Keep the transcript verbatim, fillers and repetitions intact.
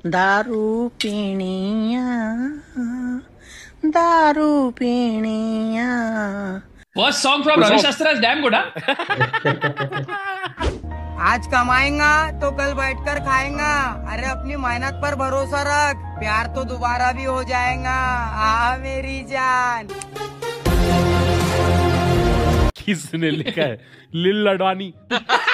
दारू पीणिया दारू पीणिया। First song from Ravi Shastra is damn good, huh? आज कमाएगा तो कल बैठकर खाएगा। अरे अपनी मेहनत पर भरोसा रख, प्यार तो दोबारा भी हो जाएगा। आ मेरी जान। किसने लिखा है? लिल लडवानी।